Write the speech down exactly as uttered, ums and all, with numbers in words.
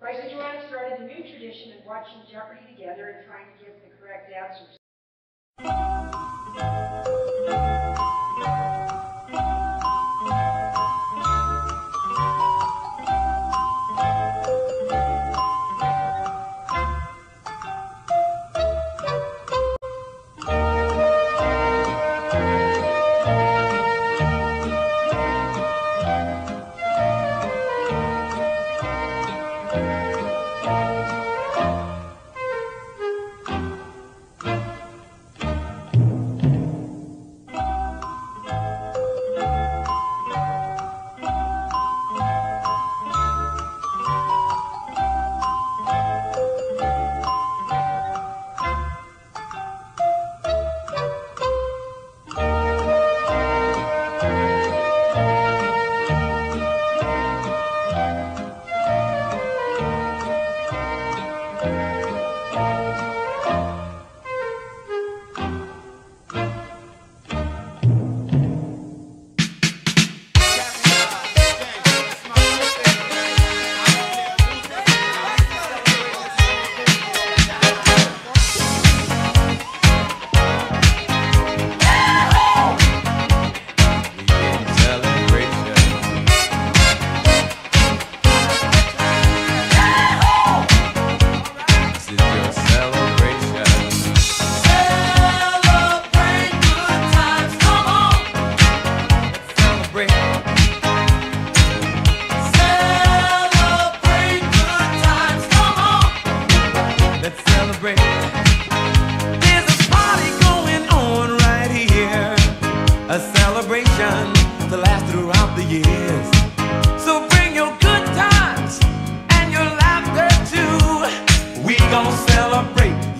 Bryce and Joanne started a new tradition of watching Jeopardy together and trying to get the correct answers. There's a party going on right here, a celebration to last throughout the years. So bring your good times and your laughter too. We gon' celebrate.